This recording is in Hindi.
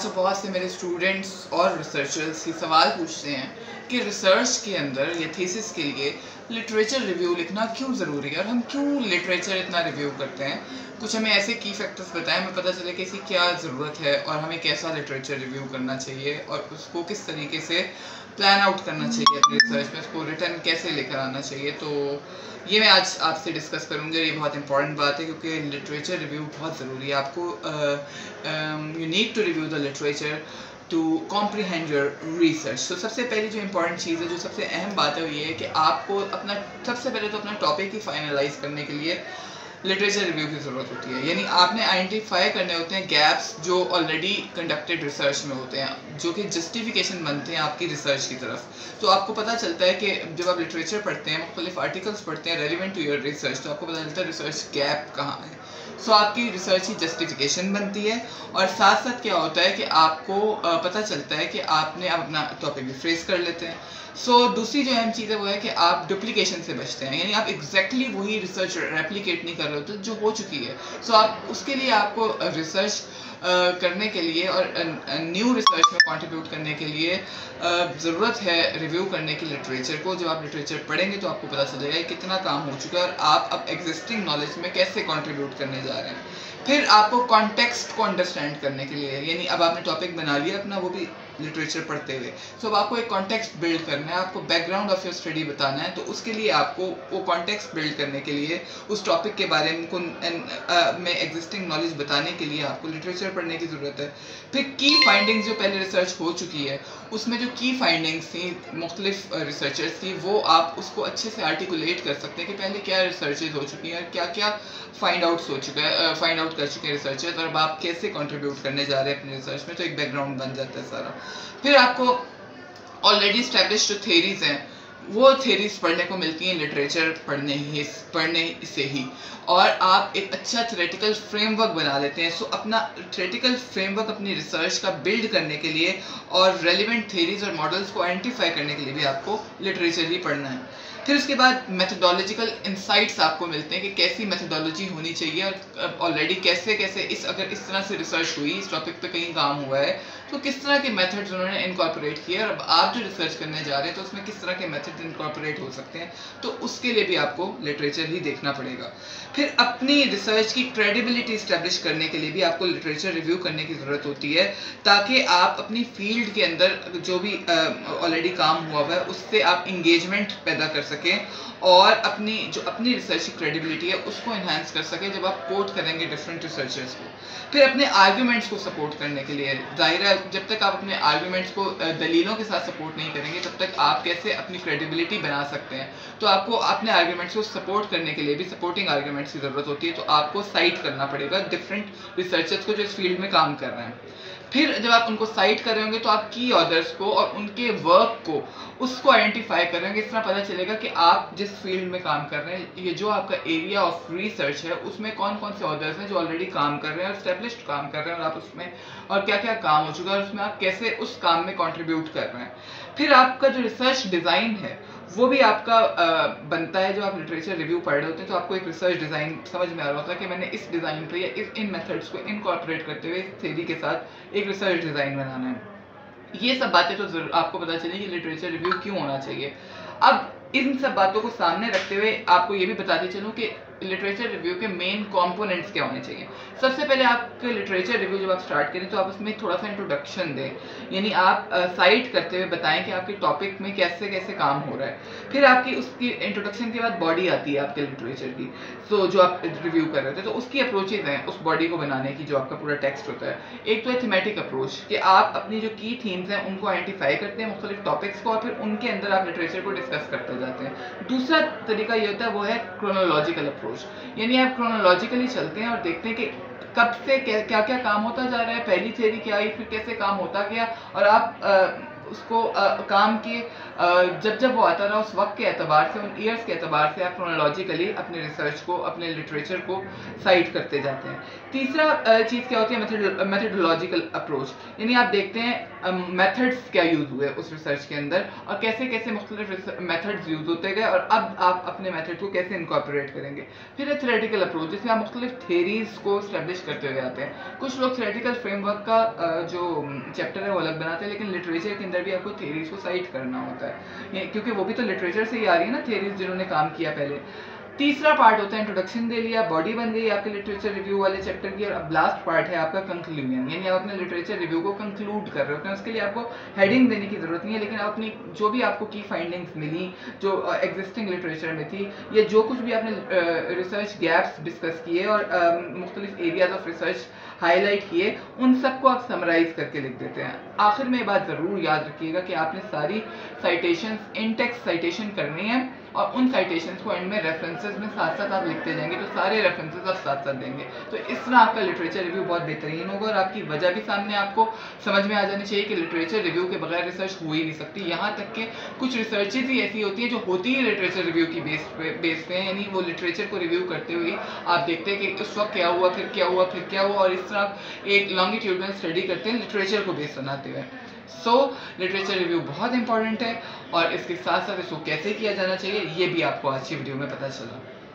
आजकल बहुत से मेरे स्टूडेंट्स और रिसर्चर्स ये सवाल पूछते हैं कि रिसर्च के अंदर या थीसिस के लिए लिटरेचर रिव्यू लिखना क्यों ज़रूरी है और हम क्यों लिटरेचर इतना रिव्यू करते हैं। कुछ हमें ऐसे की फैक्टर्स बताएं, हमें पता चले कि इसकी क्या ज़रूरत है और हमें कैसा लिटरेचर रिव्यू करना चाहिए और उसको किस तरीके से प्लान आउट करना चाहिए अपने रिसर्च में, उसको रिटर्न कैसे लेकर आना चाहिए। तो ये मैं आज आपसे डिस्कस करूँगी और ये बहुत इंपॉर्टेंट बात है क्योंकि लिटरेचर रिव्यू बहुत ज़रूरी है। आपको you need to review the literature to comprehend your research. तो सबसे पहली जो इंपॉर्टेंट चीज़ है, जो सबसे अहम बात है, वो ये है कि आपको अपना सबसे पहले तो अपना टॉपिक ही फाइनलाइज करने के लिए लिटरेचर रिव्यू की ज़रूरत होती है। यानी आपने आइडेंटिफाई करने होते हैं गैप्स जो ऑलरेडी कंडक्टेड रिसर्च में होते हैं, जो कि जस्टिफिकेशन बनते हैं आपकी रिसर्च की तरफ। तो आपको पता चलता है कि जब आप लिटरेचर पढ़ते हैं, मुख्तलिफ आर्टिकल्स पढ़ते हैं रेलिवेंट टू योर रिसर्च, तो आपको पता चलता है रिसर्च गैप कहाँ है। सो आपकी रिसर्च की जस्टिफिकेशन बनती है और साथ साथ क्या होता है कि आपको पता चलता है कि आपने अब अपना टॉपिक भी फ्रेज कर लेते हैं। दूसरी जो अहम चीज़ है वो है कि आप डुप्लीकेशन से बचते हैं, यानी आप एग्जैक्टली वही रिसर्च रेप्लिकेट नहीं कर रहे होते जो हो चुकी है। आप उसके लिए आपको रिसर्च करने के लिए और न्यू रिसर्च में कंट्रीब्यूट करने के लिए ज़रूरत है रिव्यू करने की लिटरेचर को। जब आप लिटरेचर पढ़ेंगे तो आपको पता चलेगा कितना काम हो चुका है और आप अब एग्जिस्टिंग नॉलेज में कैसे कंट्रीब्यूट करने जा रहे हैं। फिर आपको कॉन्टेक्स्ट को अंडरस्टैंड करने के लिए, यानी अब आपने टॉपिक बना लिया अपना, वो भी लिटरेचर पढ़ते हुए, अब आपको एक कॉन्टेक्स्ट बिल्ड करना है, आपको बैकग्राउंड ऑफ योर स्टडी बताना है। तो उसके लिए आपको वो कॉन्टेक्स्ट बिल्ड करने के लिए, उस टॉपिक के बारे में एग्जिस्टिंग नॉलेज बताने के लिए आपको लिटरेचर पढ़ने की ज़रूरत है। फिर की फाइंडिंग्स जो पहले रिसर्च हो चुकी है, उसमें जो की फाइंडिंग्स थी मुख्तलिफ रिसर्चर्स की, वो आप उसको अच्छे से आर्टिकुलेट कर सकते हैं कि पहले क्या रिसर्चेज हो चुकी हैं और क्या क्या फाइंड आउट कर चुके हैं रिसर्चर्स, और अब आप कैसे कंट्रीब्यूट करने जा रहे हैं अपने रिसर्च में। तो एक बैकग्राउंड बन जाता है सारा। फिर आपको ऑलरेडी स्टैब्लिश्ड जो थेरीज हैं, वो थेरीज पढ़ने को मिलती हैं लिटरेचर पढ़ने से ही, और आप एक अच्छा थ्योरेटिकल फ्रेमवर्क बना लेते हैं। अपना थ्योरेटिकल फ्रेमवर्क अपनी रिसर्च का बिल्ड करने के लिए और रेलिवेंट थेरीज और मॉडल्स को आइडेंटिफाई करने के लिए भी आपको लिटरेचर ही पढ़ना है। फिर उसके बाद मेथोडोलॉजिकल इंसाइट्स आपको मिलते हैं कि कैसी मेथोडोलॉजी होनी चाहिए और ऑलरेडी कैसे अगर इस तरह से रिसर्च हुई, इस टॉपिक पे कहीं काम हुआ है, तो किस तरह के मेथड्स उन्होंने इनकॉर्पोरेट किए और अब आप जो रिसर्च करने जा रहे हैं तो उसमें किस तरह के मेथड्स इनकॉर्पोरेट हो सकते हैं। तो उसके लिए भी आपको लिटरेचर ही देखना पड़ेगा। फिर अपनी रिसर्च की क्रेडिबिलिटी इस्टेब्लिश करने के लिए भी आपको लिटरेचर रिव्यू करने की ज़रूरत होती है, ताकि आप अपनी फील्ड के अंदर जो भी ऑलरेडी काम हुआ है उससे आप इंगेजमेंट पैदा कर सकें और अपनी रिसर्च की क्रेडिबिलिटी है उसको इन्हांस कर सकें जब आप कोट करेंगे डिफरेंट रिसर्चर्स को। फिर अपने आर्ग्यूमेंट्स को सपोर्ट करने के लिए, जाहिर है जब तक आप अपने आर्ग्यूमेंट्स को दलीलों के साथ सपोर्ट नहीं करेंगे तब तक आप कैसे अपनी क्रेडिबिलिटी बना सकते हैं। तो आपको अपने आर्ग्यूमेंट्स को सपोर्ट करने के लिए भी सपोर्टिंग आर्ग्यूमेंट्स की ज़रूरत होती है। तो आपको साइट करना पड़ेगा डिफरेंट रिसर्चर्स को जो इस फील्ड में काम कर रहे हैं। फिर जब आप उनको साइट कर रहे होंगे तो आप की ऑथर्स को और उनके वर्क को उसको आइडेंटिफाई कर रहे होंगे। इस तरह पता चलेगा कि आप जिस फील्ड में काम कर रहे हैं, ये जो आपका एरिया ऑफ रिसर्च है, उसमें कौन कौन से ऑथर्स हैं जो ऑलरेडी काम कर रहे हैं और स्टेब्लिश्ड काम कर रहे हैं, और आप उसमें और क्या क्या काम हो चुका है और उसमें आप कैसे उस काम में कंट्रीब्यूट कर रहे हैं। फिर आपका जो रिसर्च डिज़ाइन है वो भी आपका बनता है। जो आप लिटरेचर रिव्यू पढ़ रहे होते हैं तो आपको एक रिसर्च डिज़ाइन समझ में आ रहा होता है कि मैंने इस डिज़ाइन पे या इन मेथड्स को इनकॉर्पोरेट करते हुए इस थ्योरी के साथ एक रिसर्च डिज़ाइन बनाना है। ये सब बातें तो जरूर आपको पता चलेगी कि लिटरेचर रिव्यू क्यों होना चाहिए। अब इन सब बातों को सामने रखते हुए आपको ये भी बताते चलूँ कि लिटरेचर रिव्यू के मेन कंपोनेंट्स क्या होने चाहिए। सबसे पहले आपके लिटरेचर रिव्यू जब आप स्टार्ट करें तो आप उसमें थोड़ा सा इंट्रोडक्शन दें, यानी आप साइट करते हुए बताएं कि आपके टॉपिक में कैसे कैसे काम हो रहा है। फिर आपकी उसकी इंट्रोडक्शन के बाद बॉडी आती है आपके लिटरेचर की, जो आप रिव्यू कर रहे थे, तो उसकी अप्रोचेज हैं उस बॉडी को बनाने की, जो आपका पूरा टेक्स्ट होता है। एक तो है थीमेटिक अप्रोच कि आप अपनी जो की थीम्स हैं उनको आइडेंटिफाई करते हैं मुख्तलिफ टॉपिक्स को, और फिर उनके अंदर आप लिटरेचर को डिस्कस करते जाते हैं। दूसरा तरीका ये होता है वो है क्रोनोलॉजिकल अप्रोच, यानी आप क्रोनोलॉजिकली चलते हैं और देखते हैं कि कब से क्या क्या काम होता जा रहा है, पहली थ्योरी क्या आई, फिर कैसे काम होता गया, और आप उसको काम के जब जब वो आता रहा उस वक्त के एतबार से, उन ईयर्स के एतबार से आप क्रोनोलॉजिकली अपने रिसर्च को, अपने लिटरेचर को साइट करते जाते हैं। तीसरा चीज़ क्या होती है, मेथडोलॉजिकल अप्रोच, यानी आप देखते हैं मेथड्स क्या यूज़ हुए उस रिसर्च के अंदर और कैसे कैसे मुख्तलिफ मेथड्स यूज़ होते गए और अब आप अपने मेथड को कैसे इनकॉर्पोरेट करेंगे। फिर है थ्योरेटिकल अप्रोच, जिसमें आप मुख्तलिफ थेरीज को स्टैब्लिश करते हुए आते हैं। कुछ लोग थ्योरेटिकल फ्रेमवर्क का जो चैप्टर है वो अलग बनाते हैं, लेकिन लिटरेचर के अंदर भी आपको थेरीज को साइट करना होता है, क्योंकि वो भी तो लिटरेचर से ही आ रही है ना, थेरीज जिन्होंने काम किया पहले। तीसरा पार्ट होता है इंट्रोडक्शन दे लिया, बॉडी बन गई आपके लिटरेचर रिव्यू वाले चैप्टर की, और अब लास्ट पार्ट है आपका कंक्लूजन, यानी आप अपने लिटरेचर रिव्यू को कंक्लूड कर रहे होते हैं। उसके लिए आपको हेडिंग देने की जरूरत नहीं है, लेकिन अपनी जो भी आपको की फाइंडिंग्स मिली, जो एग्जिस्टिंग लिटरेचर में थी, या जो कुछ भी आपने रिसर्च गैप्स डिस्कस किए और मुख्तलिफ एरियाज ऑफ रिसर्च हाईलाइट किए, उन सबको आप समराइज करके लिख देते हैं। आखिर में ये बात ज़रूर याद रखिएगा कि आपने सारी साइटेशंस इन टेक्स्ट साइटेशन करनी है और उन साइटेशंस को एंड में रेफरेंसेस में साथ साथ आप लिखते जाएंगे, तो सारे रेफरेंसेस आप साथ साथ देंगे। तो इस तरह आपका लिटरेचर रिव्यू बहुत बेहतरीन होगा और आपकी वजह भी सामने आपको समझ में आ जानी चाहिए कि लिटरेचर रिव्यू के बगैर रिसर्च हो ही नहीं सकती। यहाँ तक कि कुछ रिसर्चेज ही ऐसी होती है जो होती है लिटरेचर रिव्यू की बेस पे, यानी वो लिटरेचर को रिव्यू करते हुए आप देखते हैं कि उस वक्त क्या हुआ, फिर क्या हुआ, फिर क्या हुआ, और इस तरह एक लॉन्गिट्यूडनल स्टडी करते हैं लिटरेचर को बेस बनाते हुए। सो लिटरेचर रिव्यू बहुत इंपॉर्टेंट है और इसके साथ साथ इसको कैसे किया जाना चाहिए ये भी आपको आज की वीडियो में पता चला।